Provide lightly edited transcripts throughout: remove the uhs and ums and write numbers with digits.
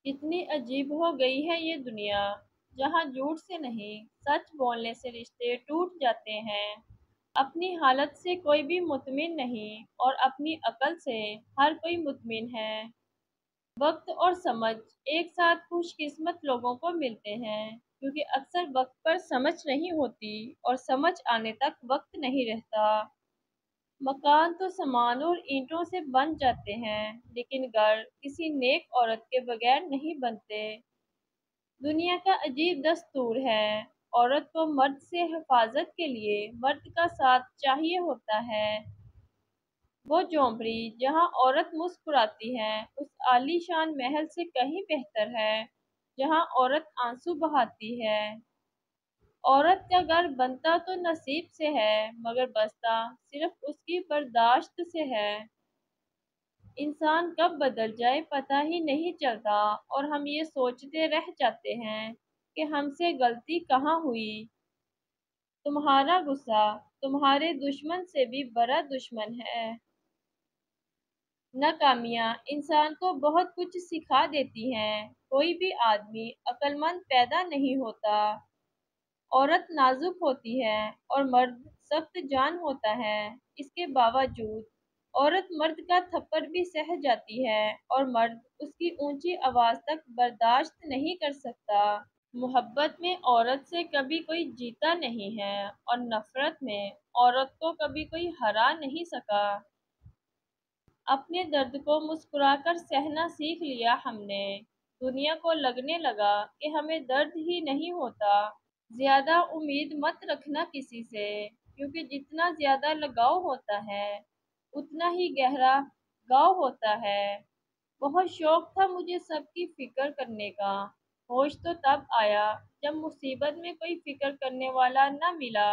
کتنی عجیب ہو گئی ہے یہ دنیا، جہاں جھوٹ سے نہیں سچ بولنے سے رشتے ٹوٹ جاتے ہیں۔ اپنی حالت سے کوئی بھی مطمئن نہیں اور اپنی عقل سے ہر کوئی مطمئن ہے۔ وقت اور سمجھ ایک ساتھ خوش قسمت لوگوں کو ملتے ہیں، کیونکہ اکثر وقت پر سمجھ نہیں ہوتی اور سمجھ آنے تک وقت نہیں رہتا۔ مکان تو سامان اور اینٹوں سے بن جاتے ہیں، لیکن گھر کسی نیک عورت کے بغیر نہیں بنتے۔ دنیا کا عجیب دستور ہے، عورت کو مرد سے حفاظت کے لیے مرد کا ساتھ چاہیے ہوتا ہے۔ وہ جھونپڑی جہاں عورت مسکراتی ہے اس عالی شان محل سے کہیں بہتر ہے جہاں عورت آنسو بہاتی ہے۔ عورت کا گھر بنتا تو نصیب سے ہے، مگر بستا صرف اس کی برداشت سے ہے۔ انسان کب بدل جائے پتہ ہی نہیں چلتا، اور ہم یہ سوچتے رہ جاتے ہیں کہ ہم سے غلطی کہاں ہوئی۔ تمہارا غصہ تمہارے دشمن سے بھی بڑا دشمن ہے۔ ناکامیاں انسان کو بہت کچھ سکھا دیتی ہیں۔ کوئی بھی آدمی عقل مند پیدا نہیں ہوتا۔ عورت نازک ہوتی ہے اور مرد سخت جان ہوتا ہے۔ اس کے باوجود عورت مرد کا تھپڑ بھی سہ جاتی ہے اور مرد اس کی اونچی آواز تک برداشت نہیں کر سکتا۔ محبت میں عورت سے کبھی کوئی جیتا نہیں ہے اور نفرت میں عورت کو کبھی کوئی ہرا نہیں سکا۔ اپنے درد کو مسکرا کر سہنا سیکھ لیا ہم نے۔ دنیا کو لگنے لگا کہ ہمیں درد ہی نہیں ہوتا۔ زیادہ امید مت رکھنا کسی سے، کیونکہ جتنا زیادہ لگاؤ ہوتا ہے اتنا ہی گہرا گاؤ ہوتا ہے۔ بہت شوق تھا مجھے سب کی فکر کرنے کا، ہوش تو تب آیا جب مصیبت میں کوئی فکر کرنے والا نہ ملا۔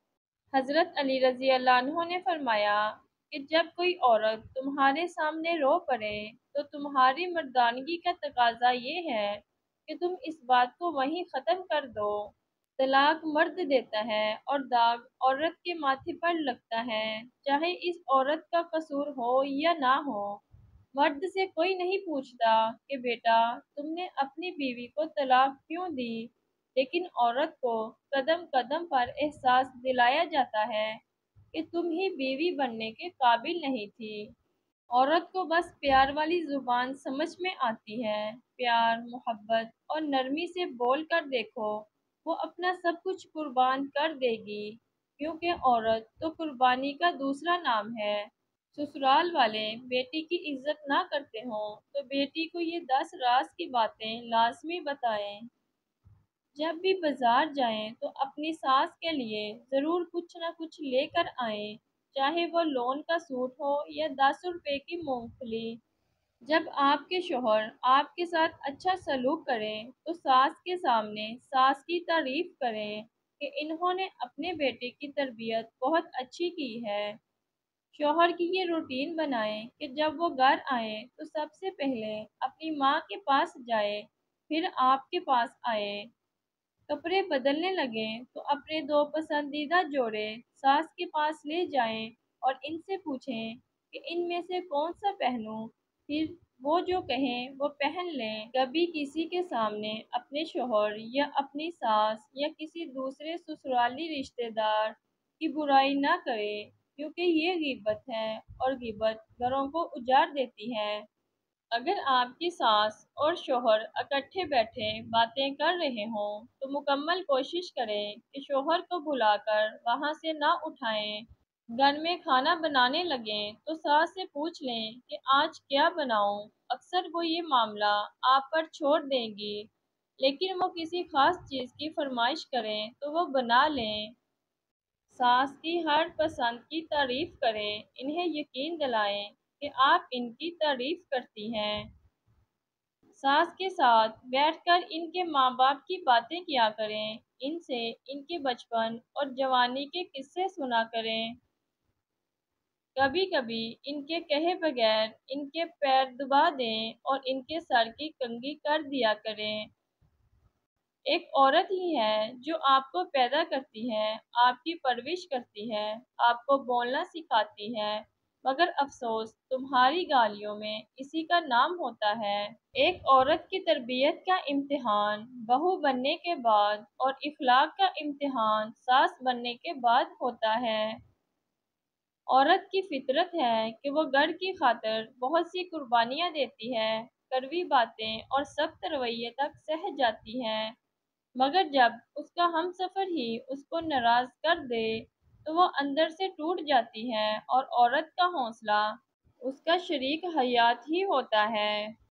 حضرت علی رضی اللہ عنہ نے فرمایا کہ جب کوئی عورت تمہارے سامنے رو پڑے تو تمہاری مردانگی کا تقاضا یہ ہے کہ تم اس بات کو وہیں ختم کر دو۔ طلاق مرد دیتا ہے اور داغ عورت کے ماتھے پر لگتا ہے، چاہے اس عورت کا قصور ہو یا نہ ہو۔ مرد سے کوئی نہیں پوچھتا کہ بیٹا تم نے اپنی بیوی کو طلاق کیوں دی، لیکن عورت کو قدم قدم پر احساس دلایا جاتا ہے کہ تم ہی بیوی بننے کے قابل نہیں تھی۔ عورت کو بس پیار والی زبان سمجھ میں آتی ہے۔ پیار، محبت اور نرمی سے بول کر دیکھو، وہ اپنا سب کچھ قربان کر دے گی، کیونکہ عورت تو قربانی کا دوسرا نام ہے۔ سسرال والے بیٹی کی عزت نہ کرتے ہوں تو بیٹی کو یہ 10 راز کی باتیں لازمی بتائیں۔ جب بھی بازار جائیں تو اپنی ساس کے لیے ضرور کچھ نہ کچھ لے کر آئیں، چاہے وہ لون کا سوٹ ہو یا 10 روپے کی مونگ پھلی۔ جب آپ کے شوہر آپ کے ساتھ اچھا سلوک کریں تو ساس کے سامنے ساس کی تعریف کریں کہ انہوں نے اپنے بیٹے کی تربیت بہت اچھی کی ہے۔ شوہر کی یہ روٹین بنائیں کہ جب وہ گھر آئیں تو سب سے پہلے اپنی ماں کے پاس جائیں، پھر آپ کے پاس آئیں۔ کپڑے بدلنے لگیں تو اپنے 2 پسندیدہ جوڑے ساس کے پاس لے جائیں اور ان سے پوچھیں کہ ان میں سے کون سا پہنوں، پھر وہ جو کہیں وہ پہن لیں۔ کبھی کسی کے سامنے اپنے شوہر یا اپنی ساس یا کسی دوسرے سسرالی رشتہ دار کی برائی نہ کریں، کیونکہ یہ غیبت ہے اور غیبت گھروں کو اجاڑ دیتی ہے۔ اگر آپ کی ساس اور شوہر اکٹھے بیٹھے باتیں کر رہے ہوں تو مکمل کوشش کریں کہ شوہر کو بلا کر وہاں سے نہ اٹھائیں۔ گھر میں کھانا بنانے لگیں تو ساس سے پوچھ لیں کہ آج کیا بناؤں۔ اکثر وہ یہ معاملہ آپ پر چھوڑ دیں گی، لیکن وہ کسی خاص چیز کی فرمائش کریں تو وہ بنا لیں۔ ساس کی ہر پسند کی تعریف کریں، انہیں یقین دلائیں کہ آپ ان کی تعریف کرتی ہیں۔ ساس کے ساتھ بیٹھ کر ان کے ماں باپ کی باتیں کیا کریں، ان سے ان کے بچپن اور جوانی کے قصے سنا کریں۔ کبھی کبھی ان کے کہے بغیر ان کے پیر دبا دیں اور ان کے سر کی کنگھی کر دیا کریں۔ ایک عورت ہی ہے جو آپ کو پیدا کرتی ہے، آپ کی پرورش کرتی ہے، آپ کو بولنا سکھاتی ہے، مگر افسوس تمہاری گالیوں میں اسی کا نام ہوتا ہے۔ ایک عورت کی تربیت کا امتحان بہو بننے کے بعد اور اخلاق کا امتحان ساس بننے کے بعد ہوتا ہے۔ عورت کی فطرت ہے کہ وہ گھر کی خاطر بہت سی قربانیاں دیتی ہے، کڑوی باتیں اور سخت رویے تک سہہ جاتی ہے، مگر جب اس کا ہمسفر ہی اس کو ناراض کر دے تو وہ اندر سے ٹوٹ جاتی ہے اور عورت کا حوصلہ اس کا شریک حیات ہی ہوتا ہے۔